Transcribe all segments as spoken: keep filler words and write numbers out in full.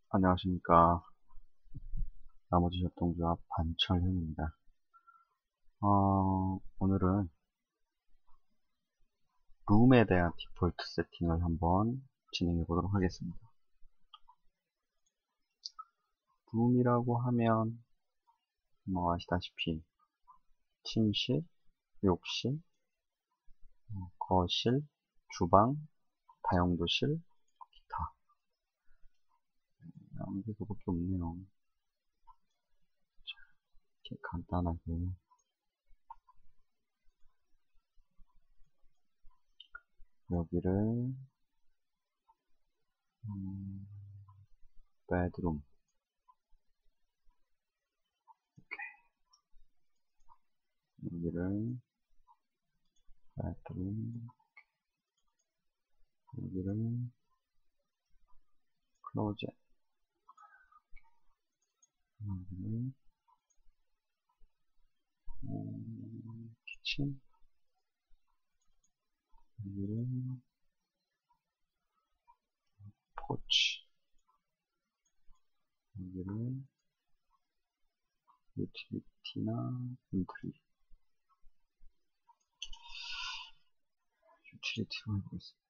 안녕하십니까. 나머지 협동조합 반철현입니다. 어, 오늘은 룸에 대한 디폴트 세팅을 한번 진행해 보도록 하겠습니다. 룸이라고 하면 뭐 아시다시피 침실, 욕실, 어, 거실, 주방, 다용도실, 기타. 아무래도 그밖에 없네요. 자, 이렇게 간단하게 여기를 음, 베드룸, 여기를 베드룸, 여기를 클로젯, 여기를 음, 키친, 여기를 포치, 여기를 유틸리티나 엔트리, 유틸리티로 해보겠습니다.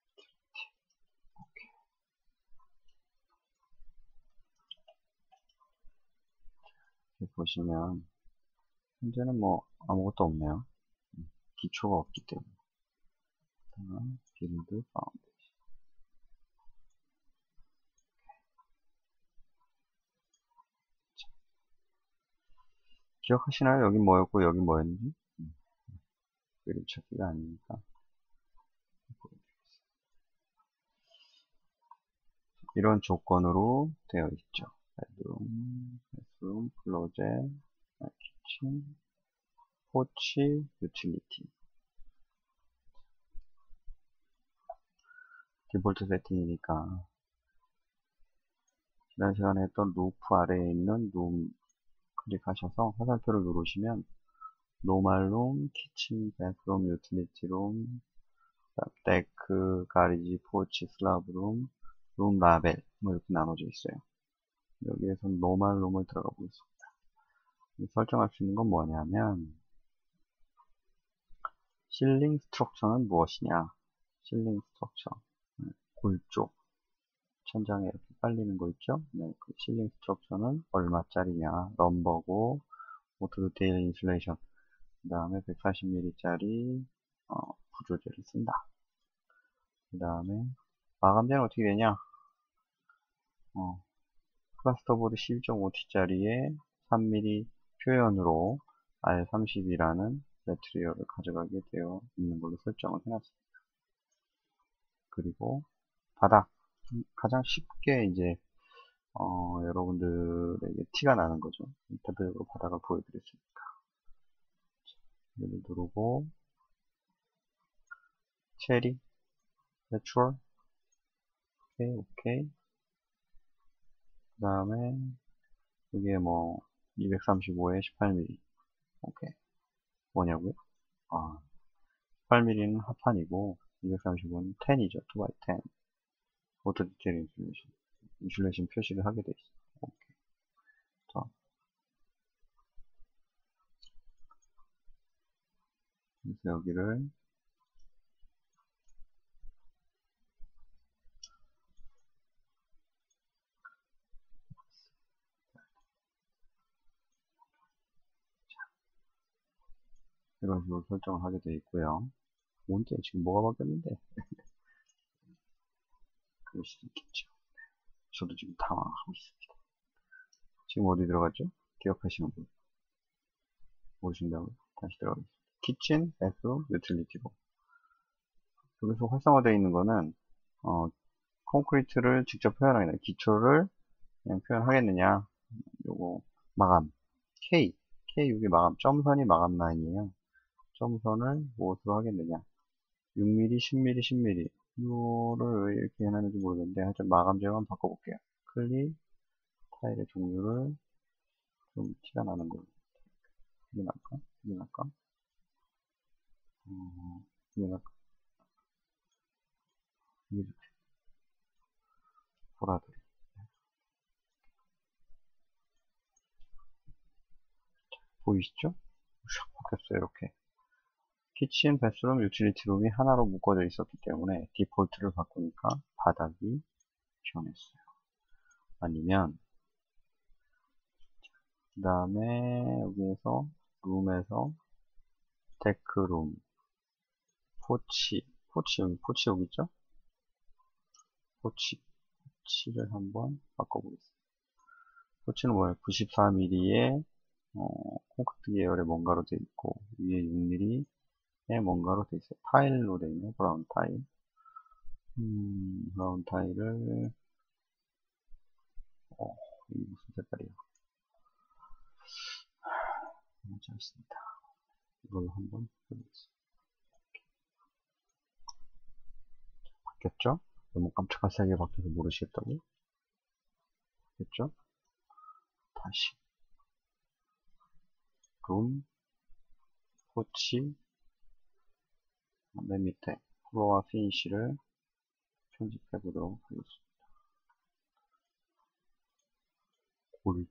이렇게 보시면 현재는 뭐 아무것도 없네요. 기초가 없기 때문에. 빌드 파운드. 기억하시나요? 여기 뭐였고 여기 뭐였는지? 음, 그림 찾기가 아니니까. 이런 조건으로 되어 있죠. 베드룸, 베드룸, 클로젯, 키친, 포치, 유틸리티. 디폴트 세팅이니까 지난 시간에 했던 루프 아래에 있는 룸 클릭하셔서 화살표를 누르시면 노멀룸, 키친, 베드룸, 유틸리티룸, 데크, 가리지, 포치, 슬라브룸, 룸 라벨 뭐 이렇게 나눠져 있어요. 여기에서 노멀룸을 들어가 보겠습니다. 설정할 수 있는 건 뭐냐면 실링 스트럭처는 무엇이냐, 실링 스트럭처 골조 천장에 이렇게 깔리는 거 있죠. 네, 그 실링 스트럭처는 얼마짜리냐, 럼버고 오토 디테일 인슐레이션, 그 다음에 백사십 밀리미터짜리 어, 구조제를 쓴다. 그 다음에 마감재는 어떻게 되냐, 어, 플라스터보드 십이 점 오 티짜리에 삼 밀리미터 표현으로 알 삼십이라는 매트리얼을 가져가게 되어 있는 걸로 설정을 해놨습니다. 그리고 바닥, 가장 쉽게 이제 어, 여러분들에게 티가 나는 거죠. 대표적으로 바닥을 보여드렸으니까. 얘를 누르고 체리, 내추럴, 오케이, 오케이. 그 다음에 이게 뭐 이백삼십오에 십팔 밀리미터, 오케이. 뭐냐고요? 아, 십팔 밀리미터는 합판이고 이백삼십오는 십이죠. 이 바이 십. 오토 디테일 인슐레이션. 인슐레이션 표시를 하게 돼 있어요. 오케이. 자, 그래서 여기를 이런 식으로 설정을 하게 돼 있고요. 뭔데 지금 뭐가 바뀌었는데? 그럴 수도 있겠죠. 저도 지금 당황하고 있습니다. 지금 어디 들어갔죠? 기억하시는 분 모르신다고요? 다시 들어가겠습니다. 키친, 베드룸, 유틸리티로. 여기서 활성화되어 있는 거는 어, 콘크리트를 직접 표현하겠냐, 기초를 그냥 표현하겠느냐, 요거 마감 K, K 여기 마감, 점선이 마감 라인이에요. 점선을 무엇으로 하겠느냐, 육 밀리미터, 십 밀리미터, 십 밀리미터 이거를 왜 이렇게 해놨는지 모르겠는데 하여튼 마감 제형만 바꿔볼게요. 클릭, 타일의 종류를 좀 티가 나는 걸로, 이게 나을까? 이게 나을까? 어, 이게 나을까? 이게 좋지. 보라들. 보이시죠? 샥 바뀌었어요. 이렇게. 키친, 베스룸, 유틸리티룸이 하나로 묶어져 있었기 때문에 디폴트를 바꾸니까 바닥이 변했어요. 아니면 그 다음에 여기에서 룸에서 데크룸, 포치, 포치 여기 포치 여기 있죠? 포치, 포치를 한번 바꿔보겠습니다. 포치는 뭐예요? 구십사 밀리미터의 어, 콘크리트 계열의 뭔가로 되어 있고 위에 육 밀리미터의 뭔가로 되어 있어요. 타일로 되어 있는 브라운 타일. 음, 브라운 타일을 어, 이 무슨 색깔이야? 너무 잘했습니다. 이걸로 한번 해보겠습니다. 바뀌었죠? 너무 깜짝깜짝하게 바뀌어서 모르시겠다고? 바뀌었죠? 다시 룸, 포치, 맨 밑에 플로어 피니쉬를 편집해 보도록 하겠습니다. 골드.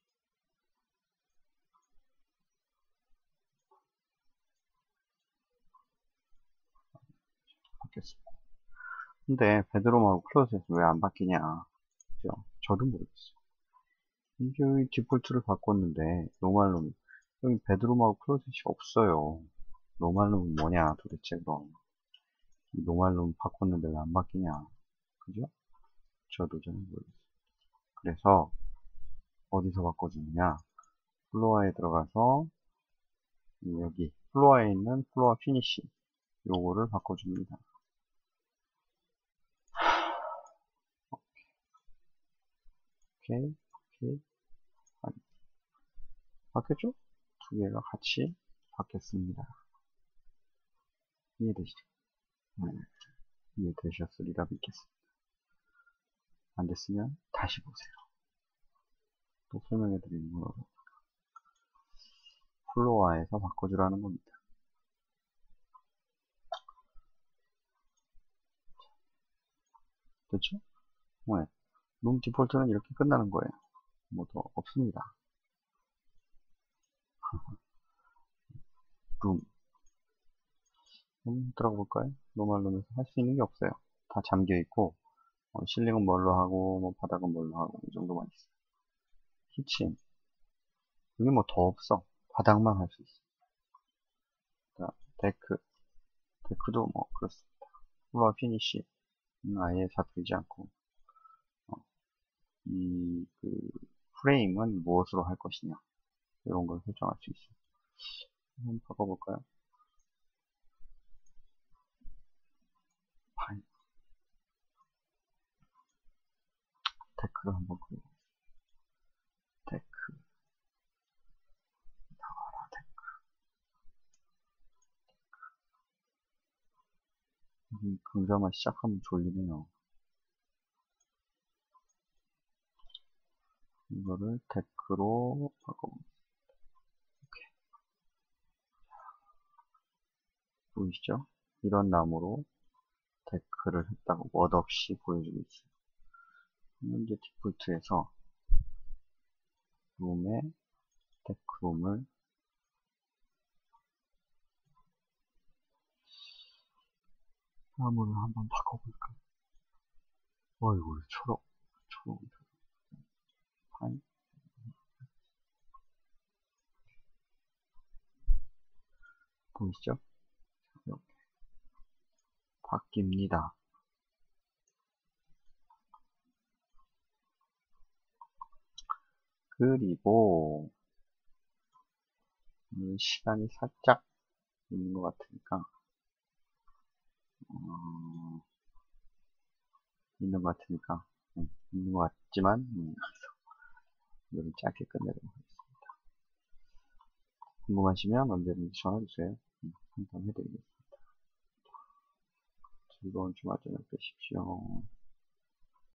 바뀌었습니다. 근데 베드룸하고 클로셋은 왜 안 바뀌냐? 그죠? 저도 모르겠어요. 이게 디폴트를 바꿨는데 노멀룸 여기 베드룸하고 클로셋이 없어요. 노멀룸은 뭐냐 도대체 그럼. 이 노멀룸 바꿨는데 왜 안 바뀌냐? 그죠? 저도 잘 모르겠어요. 그래서 어디서 바꿔주느냐? 플로어에 들어가서 여기 플로어에 있는 플로어 피니쉬 요거를 바꿔줍니다. 오케이, 오케이. 바뀌었죠? 두 개가 같이 바뀌었습니다. 이해되시죠? 네, 이해되셨으리라 믿겠습니다. 안 됐으면 다시 보세요. 또 설명해 드리는 건 어렵습니다. 플로어에서 바꿔주라는 겁니다. 됐죠? 네. 룸 디폴트는 이렇게 끝나는 거예요. 뭐 더 없습니다. 룸. 룸 들어가 볼까요? 노멀 룸에서 할 수 있는 게 없어요. 다 잠겨 있고, 어, 실링은 뭘로 하고, 뭐 바닥은 뭘로 하고, 이 정도만 있어요. 키친. 여기 뭐 더 없어. 바닥만 할 수 있어. 자, 데크. 데크도 뭐 그렇습니다. 플로어 피니쉬. 음, 아예 잡히지 않고, 어, 이, 그, 프레임은 무엇으로 할 것이냐. 이런 걸 설정할 수 있어요. 한번 바꿔볼까요? 파일. 데크를 한번 그려볼게요. 데크. 나와라, 데크. 음, 강좌만 시작하면 졸리네요. 이거를 데크로 바꿔보겠습니다. 오케이. 보이시죠? 이런 나무로 데크를 했다고 멋없이 보여주고 있어요. 이제 디폴트에서 룸에 데크룸을 나무를 한번 바꿔볼까요? 어이구, 초록, 초록. 파인. 보이시죠? 이렇게 바뀝니다. 그리고 시간이 살짝 있는 것 같으니까 어, 있는 것 같으니까 네, 있는 것 같지만 음, 이거를 짧게 끝내도록 하겠습니다. 궁금하시면 언제든지 전화주세요. 음, 상담해드리겠습니다. 즐거운 주말 저녁 되십시오.